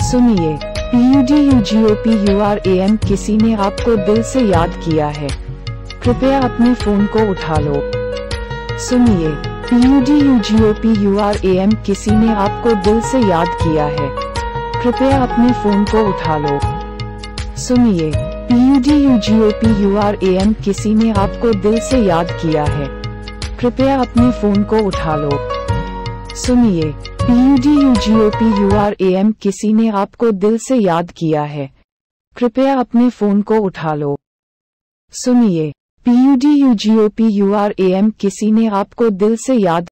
सुनिए, PUDUGOPURAM किसी ने आपको दिल से याद किया है। कृपया अपने फोन को उठा लो। सुनिए, PUDUGOPURAM किसी ने आपको दिल से याद किया है। कृपया अपने फोन को उठा लो। सुनिए, PUDUGOPURAM किसी ने आपको दिल से याद किया है। कृपया अपने फोन को उठा लो। सुनिए, PUDUGOPURAM किसी ने आपको दिल से याद किया है। कृपया अपने फोन को उठा लो। सुनिए, PUDUGOPURAM किसी ने आपको दिल से याद